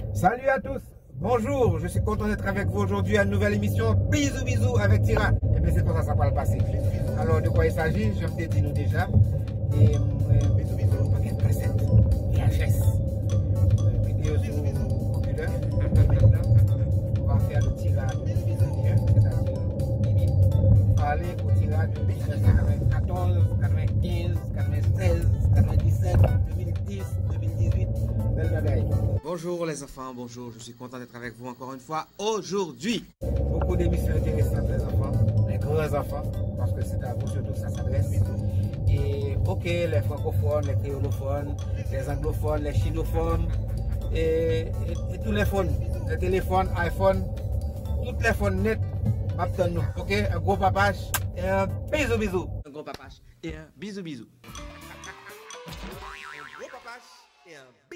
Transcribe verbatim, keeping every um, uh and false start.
Salut à tous, bonjour, je suis content d'être avec vous aujourd'hui à une nouvelle émission Bisous Bisous avec Tira. Et bien c'est comme ça ça va le passer. Alors de quoi il s'agit, je me dis nous déjà. Et euh, Bisous Bisous, paquet de cassettes, V H S, euh, vidéo sur computer. On va faire le tirage de Bisous Bisous, c'est-à-dire Bibi. Parler au tirage de quatre-vingt-quatorze, quatre-vingt-quinze, quatre-vingt-seize, quatre-vingt-dix-sept, deux mille dix, deux mille dix-huit. Bonjour les enfants, bonjour, je suis content d'être avec vous encore une fois aujourd'hui. Beaucoup d'émissions intéressantes les enfants, les grands enfants, parce que c'est à vous surtout que ça s'adresse. Et ok, les francophones, les créolophones, les anglophones, les chinophones, et, et, et tous les phones, les téléphones, iPhone, tous les phones nets, nous. Ok, un gros papache et un bisou bisou. Un gros papache et un bisou bisou. Un gros papache et un